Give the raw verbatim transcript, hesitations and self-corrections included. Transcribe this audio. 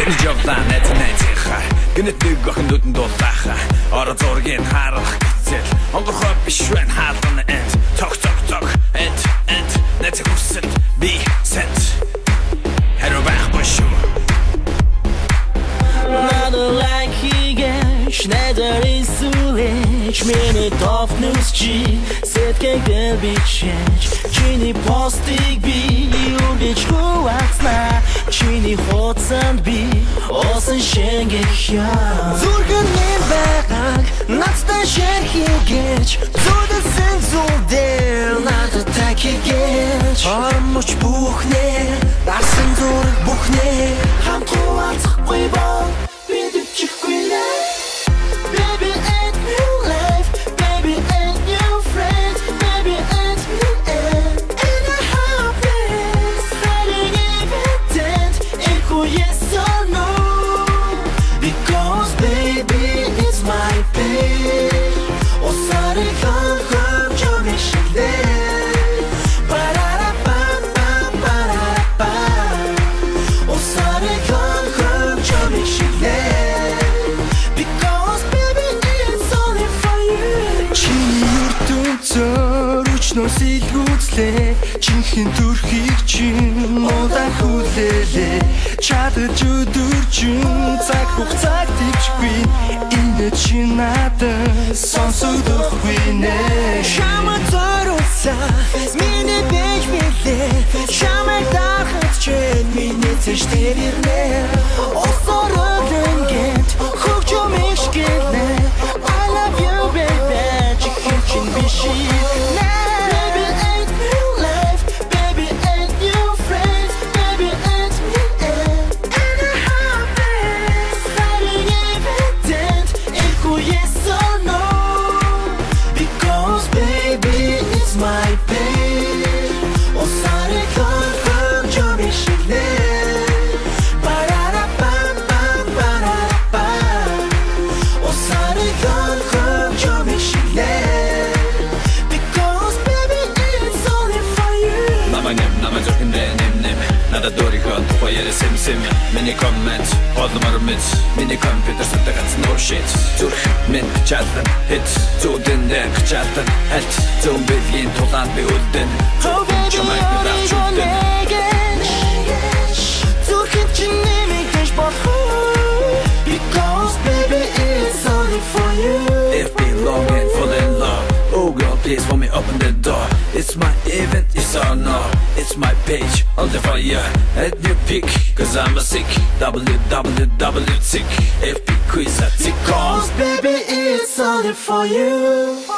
Тэний жавлаа найз найзынхаа гэнэт нэг охин нүдэн дуулаахаа ороо зургийг харах гэцэл онгорхой биш байна хаалганы энд цог цог цог энд энд найз хүсэл би сент хариу байхгүй шүү Надад лайк хийгээш найзаар исүүлээч миний товнус чи сэтгэгдэл бичээч чиний постыг би юу гэж хуваацнаа чиний хоцсонд би осон шэнгэх яа Зүрхэн нэм байгааг надтай шэр хийгээч зүдэсэн зүдэр надад так хийгээч Ормоч бүхнээ дарсан зүрх бүхнээ хамт хуваацахгүй бол Baby, ain't new life, baby, ain't new friends, baby, ain't new end. In a hard place, hiding evident, echo yes or no. Because baby, it's my pain. Oh, sorry, come, come, show me shit there. Ba-da-da-ba-ba-ba-da-ba. Oh, sorry, come, come, show me shit there. Өчнөөс илгүүцлээ Чинхэн төрхийг чинь Удаан хүлээлээ Чадаж өдөржин Цаг хугацааг төвчгүй Энэ чи надад Сонсогдохгүй нэ Шамаа зориулсаа Миний бэж билээ Шамаа дарахад чинь Миний цэштэр ирнэ Осорог ингээд Хөгжөө мишгэлнэ I love you baby Чихэн чин биши My pain, oh sorry, come, come, show me shit there. Ba-da-da-ba-ba-ba-da-ba. Oh sorry, come, come, show me shit there. Because baby, it's only for you. Mama nem, nama zorkin de nem nem. Nada dori hot, poyere sim sim. Mini comment, all the marmits. Mini computer, so that's no shit. Зүрх минь чадсан hit, зүудэн дээр чадсан алт. Зүүн бэлгийн тулаанд би үлдэн. Чамайг дагч үлдэн. Зүрхэд чи нэмийг дэш болох. Because baby it's only for you. If we long and fall in love. Oh girl, please for me open the door. It's my event, it's or no. It's my page, on the fire. Add new pick, cause I'm a sick. www sick. F B quiz at sick. Cause baby it's only for you.